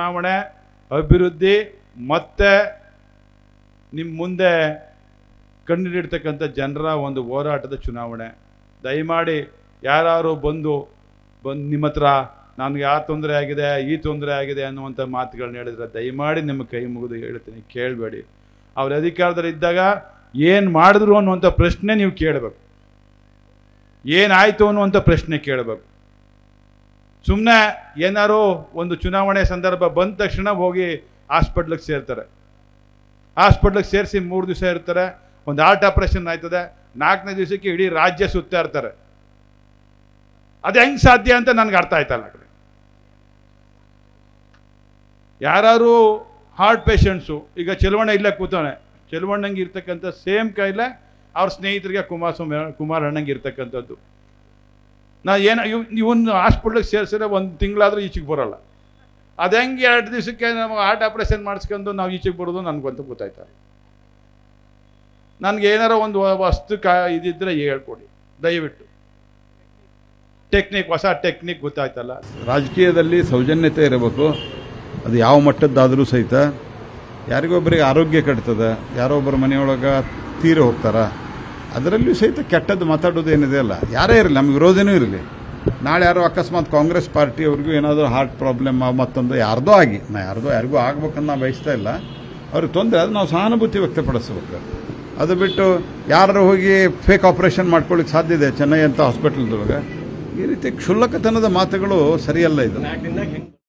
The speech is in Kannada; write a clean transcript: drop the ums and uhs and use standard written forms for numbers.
ಚುನಾವಣೆ ಅಭಿವೃದ್ಧಿ ಮತ್ತೆ ನಿಮ್ಮ ಮುಂದೆ ಕಣ್ಣಿಡಿರ್ತಕ್ಕಂಥ ಜನರ ಒಂದು ಹೋರಾಟದ ಚುನಾವಣೆ. ದಯಮಾಡಿ ಯಾರು ಬಂದು ನಿಮ್ಮ ಹತ್ರ ನನಗೆ ಆ ತೊಂದರೆ ಆಗಿದೆ ಈ ತೊಂದರೆ ಆಗಿದೆ ಅನ್ನುವಂಥ ಮಾತುಗಳನ್ನ ಹೇಳಿದ್ರೆ ದಯಮಾಡಿ ನಿಮ್ಮ ಕೈ ಮುಗಿದು ಹೇಳ್ತೀನಿ, ಕೇಳಬೇಡಿ. ಅವ್ರ ಅಧಿಕಾರದಲ್ಲಿದ್ದಾಗ ಏನು ಮಾಡಿದ್ರು ಅನ್ನುವಂಥ ಪ್ರಶ್ನೆ ನೀವು ಕೇಳಬೇಕು, ಏನಾಯಿತು ಅನ್ನುವಂಥ ಪ್ರಶ್ನೆ ಕೇಳಬೇಕು. ಸುಮ್ಮನೆ ಏನಾರು ಒಂದು ಚುನಾವಣೆ ಸಂದರ್ಭ ಬಂದ ತಕ್ಷಣ ಹೋಗಿ ಹಾಸ್ಪಿಟ್ಲಿಗೆ ಸೇರ್ತಾರೆ. ಹಾಸ್ಪಿಟ್ಲಿಗೆ ಸೇರಿಸಿ 3 ದಿವಸ ಇರ್ತಾರೆ, ಒಂದು ಹಾರ್ಟ್ ಆಪ್ರೇಷನ್ ಆಯ್ತದೆ, 4ನೇ ದಿವಸಕ್ಕೆ ಇಡೀ ರಾಜ್ಯ ಸುತ್ತಾ ಇರ್ತಾರೆ. ಅದು ಹೆಂಗೆ ಸಾಧ್ಯ ಅಂತ ನನಗೆ ಅರ್ಥ ಆಯ್ತಲ್ಲ. ಯಾರು ಹಾರ್ಟ್ ಪೇಷಂಟ್ಸು, ಈಗ ಚೆಲುವಣ್ಣ ಇಲ್ಲೇ ಕೂತವನೆ, ಚೆಲುವಣ್ಣಂಗೆ ಇರ್ತಕ್ಕಂಥ ಸೇಮ್ ಕಾಯಿಲೆ ಅವ್ರ ಸ್ನೇಹಿತರಿಗೆ ಕುಮಾರ್ ಅಣ್ಣಂಗೆ ಇರ್ತಕ್ಕಂಥದ್ದು. ಇವನು ಹಾಸ್ಪಿಟ್ಲಿಗೆ ಸೇರಿಸಿದ್ರೆ 1 ತಿಂಗಳಾದರೂ ಈಚೆಗೆ ಬರೋಲ್ಲ. ಅದು ಹೆಂಗೆ 2 ದಿವಸಕ್ಕೆ ನಾವು ಹಾರ್ಟ್ ಆಪ್ರೇಷನ್ ಮಾಡಿಸ್ಕೊಂಡು ನಾವು ಈಚೆಗೆ ಬರೋದು ನನಗಂತೂ ಗೊತ್ತಾಯ್ತಾರೆ. ನನಗೆ ಏನಾರೋ ಒಂದು ವಸ್ತು ಇದಿದ್ರೆ ಹೇಳ್ಕೊಡಿ ದಯವಿಟ್ಟು. ಹೊಸ ಟೆಕ್ನಿಕ್ ಗೊತ್ತಾಯ್ತಲ್ಲ. ರಾಜಕೀಯದಲ್ಲಿ ಸೌಜನ್ಯತೆ ಇರಬೇಕು, ಅದು ಯಾವ ಮಟ್ಟದ್ದಾದರೂ ಸಹಿತ. ಯಾರಿಗೊಬ್ಬರಿಗೆ ಆರೋಗ್ಯ ಕೆಡ್ತದೆ, ಯಾರೋ ಒಬ್ಬರ ಮನೆಯೊಳಗೆ ತೀರಿ ಹೋಗ್ತಾರ, ಅದರಲ್ಲಿಯೂ ಸಹಿತ ಕೆಟ್ಟದ್ದು ಮಾತಾಡೋದು ಏನಿದೆ ಅಲ್ಲ, ಯಾರೇ ಇರಲಿ, ನಮ್ಮ ವಿರೋಧನೂ ಇರಲಿ. ನಾಳೆ ಯಾರೋ ಅಕಸ್ಮಾತ್ ಕಾಂಗ್ರೆಸ್ ಪಾರ್ಟಿಯವ್ರಿಗೂ ಏನಾದರೂ ಹಾರ್ಟ್ ಪ್ರಾಬ್ಲಮ್ ಮತ್ತೊಂದು ಯಾರ್ದೋ ಆಗಿ, ಯಾರಿಗೂ ಆಗ್ಬೇಕನ್ನ ನಾವು ಬಯಸ್ತಾ ಇಲ್ಲ, ಅವ್ರಿಗೆ ತೊಂದರೆ ಅದು ನಾವು ಸಹಾನುಭೂತಿ ವ್ಯಕ್ತಪಡಿಸ್ಬೇಕು. ಅದು ಬಿಟ್ಟು ಯಾರು ಹೋಗಿ ಫೇಕ್ ಆಪರೇಷನ್ ಮಾಡ್ಕೊಳ್ಳಿಕ್ಕೆ ಸಾಧ್ಯ ಇದೆ ಚೆನ್ನೈ ಅಂತ ಹಾಸ್ಪಿಟಲ್ದೊಳಗೆ, ಈ ರೀತಿ ಕ್ಷುಲ್ಲಕತನದ ಮಾತುಗಳು ಸರಿಯಲ್ಲ ಇದು.